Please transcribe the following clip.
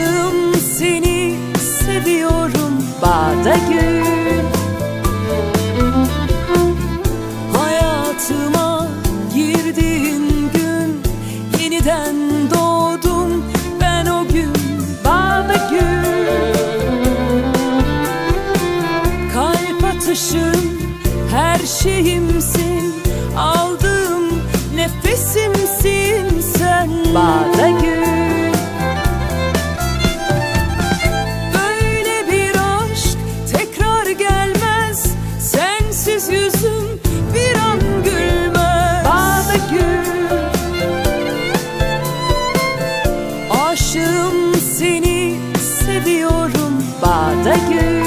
Aşığım, seni seviyorum bağda gül. Hayatıma girdiğin gün yeniden doğdum ben o gün bağda gül. Kalp atışım, her şeyimsin, aldığım nefesimsin sen bağda gül. Böyle bir aşk tekrar gelmez, sensiz yüzüm bir an gülmez bağda gül. Aşığım, seni seviyorum bağda gül.